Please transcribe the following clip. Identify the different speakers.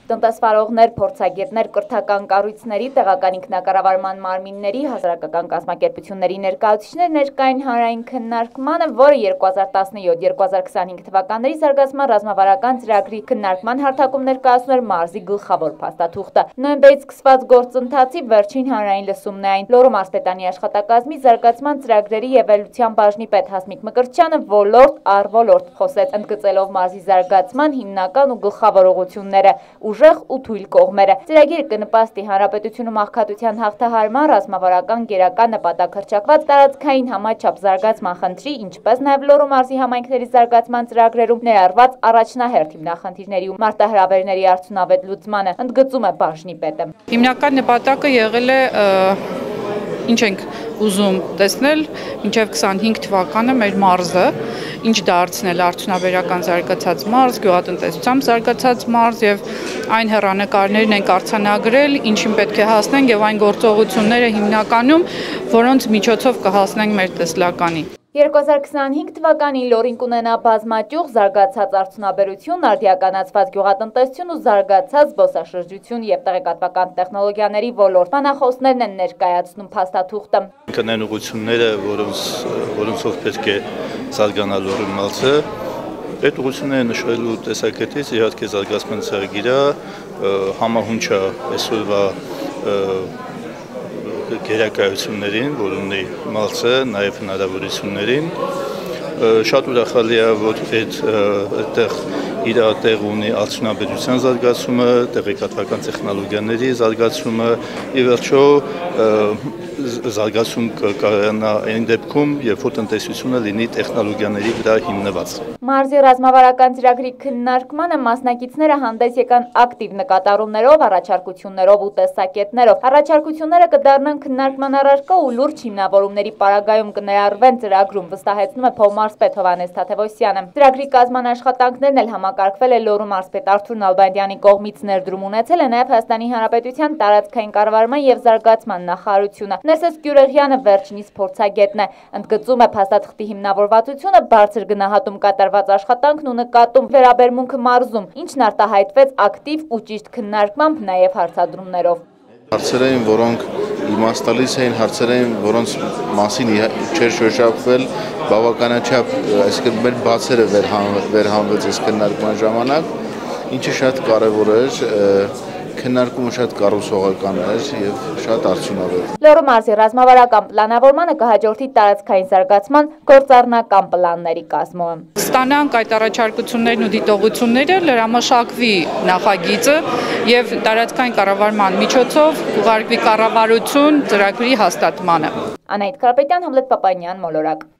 Speaker 1: Տնտեսվարողներ, փորձագետներ, կրթական կառույցների, տեղական ինքնակառավարման մարմինների, հասարակական կազմակերպությունների ներկայացուցիչներ ներկային հանրային քննարկմանը, որը 2017-2025 թվականների զարգացման ռազմավարական ծրագրի քննարկման հարթակում ներկայացնում էր մարզի գլխավոր փաստաթուղթը։ Նոյեմբերից սկսված գործընթացի վերջին հանրային լսումն է այն։ Լոռու մարզպետանի աշխատակազմի զարգացման ծրագրերի եւ վերլուծության բաժնի պետ Հասմիկ Մկրտչյանը ոլորտ առ ոլորտ խոսեց, ընդգծելով մարզի զարգացման հիմնական ու գլխավոր ուղղությունները, ուժեղ ու թույլ կողմերը։ Ծրագիրը կնպաստի հանրապետությունում աղքատության հաղթահարման, ռազմավարական գերական նպատակ հռչակված տարածքային համաչափ զարգացման խնդրի, ինչպես նաև Լոռու մարզի համայնքների զարգացման ծրագրերում ներառված առաջնահերթ հիմնախնդիրների ու մարտահրավերների արդյունավետ լուծմանը, ընդգծում է բաժնի պետը։
Speaker 2: Հիմնական նպատակը եղել է ինչ ենք ուզում տեսնել մինչև 25 թվականը մեր մարզը, ինչ դարձնել արդյունաբերական զարգացած մարզ, գյուղատնտեսությամբ զարգացած մարզ եւ այն հեռանկարներն ենք արձանագրել, ինչին պետք է հասնենք եւ այն գործողությունները հիմնականում, որոնց միջոցով կհասնենք մեր տեսլականին։
Speaker 1: 2025 թվականին Լոռին կունենա բազմաճյուղ զարգացած արդյունաբերություն, արդիականացված գյուղատնտեսություն ու զարգացած զբոսաշրջություն եւ տեղեկատվական տեխնոլոգիաների ոլորտ։ Բանախոսներն են ներկայացնում փաստաթուղթը։
Speaker 3: Կնեն ուղղությունները, որոնցով պետք է զարգանա Լոռու մարզը, այդ ուղղությունները նշելու տեսակետից իհարկե զարգացման ծրագիրը համահունչ է այսօրվա գերակայություններին, որ ունի մարզը, նաև հնարավորություններին։ Շատ ուրախալի է, որ այդտեղ իր տեղ ունի արդյունաբերության զարգացումը, տեղեկատվական տեխնոլոգիաների զարգացումը, ի վերջո զարգացում կկայանա այն դեպքում, երբ որ տնտեսությունը լինի տեխնոլոգիաների վրա հիմնված։
Speaker 1: Մարզի ռազմավարական ծրագրի քննարկմանը մասնակիցները հանդես եկան ակտիվ նկատառումներով, առաջարկություններով ու տեսակետներով։ Առաջարկությունները կդառնան քննարկման առարկա ու լուրջ հիմնավորումների պարագայում կներառվեն ծրագրում, վստահեցնում է փոխմարզպետ Հովհաննես Թադևոսյանը։ Ծրագրի կազման աշխատանքներն էլ համակարգվել է Լոռու մարզպետ Արթուր Նալբանդյանի կողմից, ներդրում ունեցել է նաև Հայաստանի Հանրապետության տարածքային կառավարման եւ զարգացման նախարարությունը։ Ներսես Գյուրեղյանը վերջինիս փորձագետն է, ընդգծում է փաստաթղթի հիմնավորվածությունը, բարձր գնահատում կատարված աշխատանքն ու նկատում վերաբերմունքը մարզում, ինչն արտահայտվեց ակտիվ ու ճիշտ քննարկմամբ, նաև հարցադրումներով։
Speaker 4: Հարցեր էին, որոնք իմաստալից էին, հարցեր էին, որոնց մասին չէր շոշափվել բավականաչափ, այսինքն մեր բացերը վերհանվեց այս քննարկման ժամանակ, ինչը շատ կարևոր էր, քննարկումը շատ կառուցողական էր եւ շատ արդյունավետ։
Speaker 1: Լոռու մարզի ռազմավարական պլանավորմանը կհաջորդի տարածքային զարգացման գործառնական պլանների կազմումը։
Speaker 2: Ստանանք այդ առաջարկություններն ու դիտողությունները, լրամշակվի նախագիծը եւ տարածքային կառավարման միջոցով կուղարկվի կառավարություն ծրագրի հաստատմանը։
Speaker 1: Անահիտ Կարապետյան, Համլետ Պապանյան, Մոլորակ։